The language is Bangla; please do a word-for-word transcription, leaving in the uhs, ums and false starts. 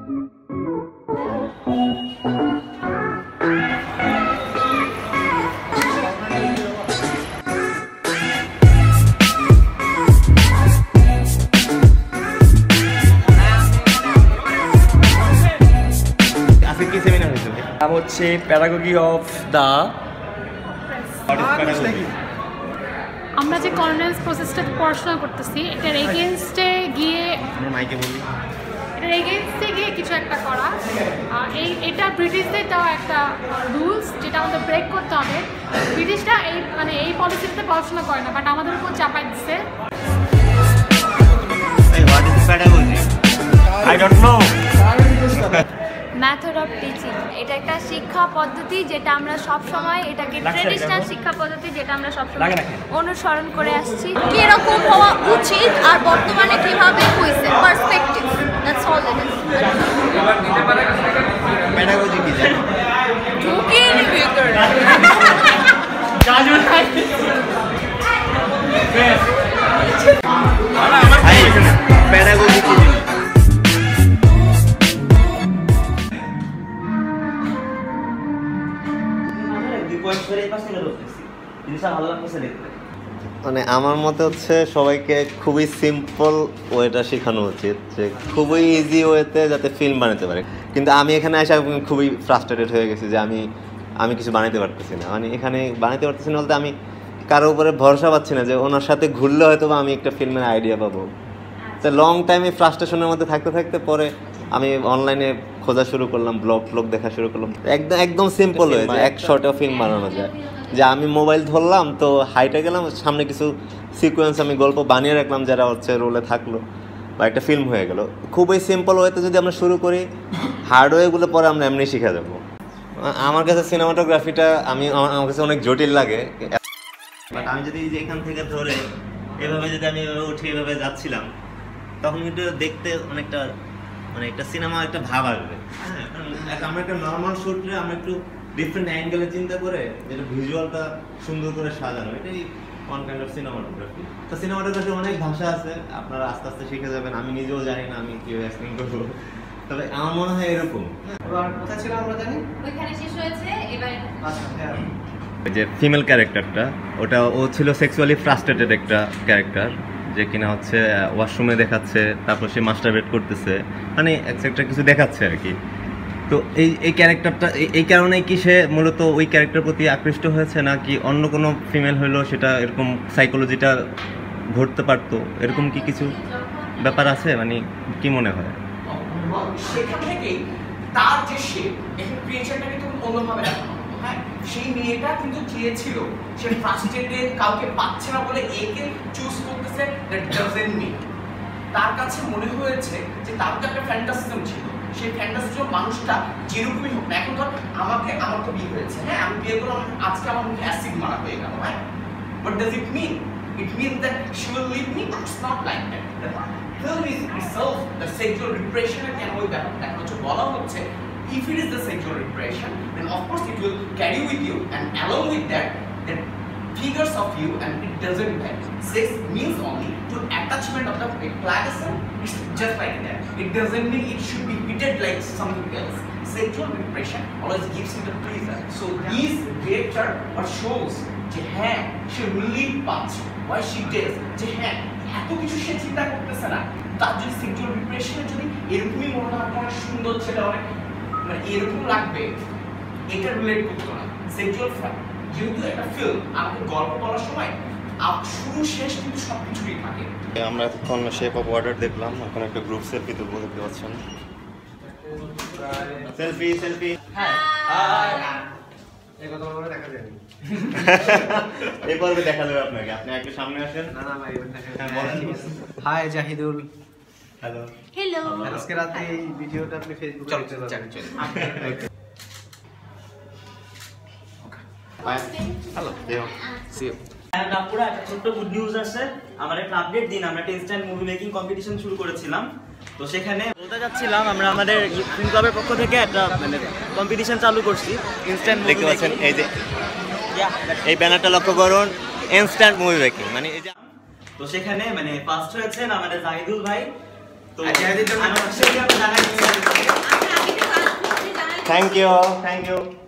নাম হচ্ছে প্যাডাগজি অফ দ্য আমরা যে কর্নারেন্স প্রসেসটা পড়াশোনা করতেছি এটার এগেনস্টে গিয়ে মাইকে বলি এটার এগেনস্টে গিয়ে কিছু একটা করা এই এটা ব্রিটিশদের দেওয়া একটা রুলস যেটা আমাদের ব্রেক করতে হবে। ব্রিটিশরা এই মানে এই পলিসিতে পড়াশোনা করে না বাট আমাদের উপর চাপাই দিচ্ছে। I don't know. Method of teaching এটা একটা শিক্ষা পদ্ধতি যেটা আমরা সব সময় এটাকে ট্রেডিশনাল শিক্ষা পদ্ধতি যেটা আমরা সব সময় অনুসরণ করে আসছি। কি রকম হওয়া উচিত আর বর্তমানে কিভাবে হইছে perspective, that's all it is. Pedagogy কি জানো? ঢুকিয়ে নিবি তোর জাজু নাই বেশ পেডাগজি কি জিনিস? মানে আমার মতে হচ্ছে সবাইকে খুবই সিম্পল ওয়েটা শেখানো উচিত, যে খুবই ইজি ওয়েতে যাতে ফিল্ম বানাতে পারে। কিন্তু আমি এখানে এসে খুবই ফ্রাস্ট্রেটেড হয়ে গেছি যে আমি আমি কিছু বানাতে পারতেছি না। মানে এখানে বানাতে পারতেছি না বলতে আমি কারোর উপরে ভরসা পাচ্ছি না যে ওনার সাথে ঘুরলে হয়তো বা আমি একটা ফিল্মের আইডিয়া পাবো। তো লং টাইমে ফ্রাস্ট্রেশনের মধ্যে থাকতে থাকতে পরে আমি অনলাইনে খোঁজা শুরু করলাম, ব্লগ ফ্লগ দেখা শুরু করলাম। একদম একদম সিম্পল হয়ে যে এক শর্টে ফিল্ম বানানো যায়। যে আমি মোবাইল ধরলাম তো হাইটে গেলাম, সামনে কিছু সিকোয়েন্স আমি গল্প বানিয়ে রাখলাম যারা হচ্ছে রোলে থাকলো, বা একটা ফিল্ম হয়ে গেল। খুবই সিম্পল ওয়েতে যদি আমরা শুরু করি, হার্ডওয়েগুলো পরে আমরা এমনি শিখে যাবো। আমার কাছে সিনেমাটোগ্রাফিটা আমি আমার কাছে অনেক জটিল লাগে। বাট আমি যদি যে এখান থেকে ধরে এভাবে যদি আমি এভাবে উঠে এভাবে যাচ্ছিলাম, তখন কিন্তু দেখতে অনেকটা মানে একটা সিনেমা একটা ভাব আসবে। হ্যাঁ, আমরা একটা নর্মাল শুটে আমরা একটু ডিফারেন্ট অ্যাঙ্গেলে চিন্তা করে যেটা ভিজুয়ালটা সুন্দর করে সাজানো, এটাই ওয়ান কাইন্ড অফ সিনেমাটোগ্রাফি। তো সিনেমাটোগ্রাফি অনেক ভাষা আছে, আপনারা আস্তে আস্তে শিখে যাবেন। আমি নিজেও জানি না আমি কীভাবে এক্সপ্লেন করবো, তবে আমার মনে হয় এরকম। কোথায় ছিল আমরা জানি ওইখানে শেষ হয়েছে। এবার যে ফিমেল ক্যারেক্টারটা, ওটা ও ছিল সেক্সুয়ালি ফ্রাস্ট্রেটেড একটা ক্যারেক্টার, যে কিনা হচ্ছে ওয়াশরুমে দেখাচ্ছে, তারপর সে মাস্টারবেট করতেছে, মানে একটা কিছু দেখাচ্ছে আর কি। তো এই এই ক্যারেক্টারটা এই কারণেই কি সে মূলত ওই ক্যারেক্টার প্রতি আকৃষ্ট হয়েছে, নাকি অন্য কোনো ফিমেল হইলো সেটা এরকম সাইকোলজিটা ঘটতে পারতো, এরকম কি কিছু ব্যাপার আছে? মানে কি মনে হয়? সেখান থেকেই তার যে শেপ, এখানে ক্রিয়েচারটা কিন্তু অন্যভাবে দেখানো। হ্যাঁ, সেই মেয়েটা কিন্তু চেয়েছিল, সে ফ্রাস্ট্রেটেড, কাউকে পাচ্ছে না বলে একে চুজ করতেছে। দ্যাট ডাজন্ট মিন তার কাছে মনে হয়েছে যে তার তো একটা ফ্যান্টাসিজম ছিল, সেই ফ্যান্টাসিজম মানুষটা যেরকমই হোক না, এখন ধর আমাকে আমার তো বিয়ে হয়েছে, হ্যাঁ আমি বিয়ে করলাম, আজকে আমার মুখে অ্যাসিড মারা হয়ে গেল, হ্যাঁ, but does it mean it means that she will leave me? It's not like that. Film is itself the sexual রিপ্রেশনের কেন ওই ব্যাপারটা এখন হচ্ছে বলা হচ্ছে। If it is the sexual repression, then of course it will carry with you, and along with that, that figures of you, and it doesn't matter. Sex means only to attachment of the platism. It's just like that. It doesn't mean it should be treated like something else. Sexual repression always gives you the pleasure. So this director or shows, যে হ্যাঁ she really পাচ্ছে, why she does, যে হ্যাঁ এত কিছু সে চিন্তা করতেছে না, তার যদি সেক্সুয়াল রিপ্রেশনে যদি এরকমই মনে হয় অনেক সুন্দর ছেলে, অনেক মানে এরকম লাগবে, এটা রিলেট করতো না। সেক্সুয়াল ফ্যাক্ট যেহেতু একটা ফিল্ম, আমাকে গল্প বলার সময় শুরু শেষ কিন্তু সব কিছুই থাকে। আমরা এতক্ষণ শেপ অফ ওয়াটার দেখলাম, এখন একটা গ্রুপ সেলফি তুলবো, দেখতে পাচ্ছেন। সেলফি সেলফি এই কথা বলে দেখা যায় এই পর্বে দেখা যাবে আপনাকে। আপনি একটু সামনে আসেন। না না ভাই, হাই জাহিদুল। Hello hello. আজকে রাতে এই ভিডিওটা আপনি ফেসবুকে দিতে পারবেন। Hello see you. আপুরা একটা ছোট্ট গুড নিউজ আছে, আমার একটা আপডেট দিন। আমরা একটা ইনস্ট্যান্ট মুভি মেকিং কম্পিটিশন শুরু করেছিলাম, তো সেখানে বলতে যাচ্ছিলাম আমরা আমাদের ফিল্ম ক্লাবের পক্ষ থেকে একটা মানে কম্পিটিশন চালু করছি ইনস্ট্যান্ট। দেখতে পাচ্ছেন এই যে এই ব্যানারটা লক্ষ্য করুন, ইনস্ট্যান্ট মুভি মেকিং মানে এই যে। তো সেখানে মানে ফার্স্ট হয়েছেন আমাদের জাহিদুল ভাই। তো জাহিদুল ভাই থ্যাংক ইউ থ্যাংক ইউ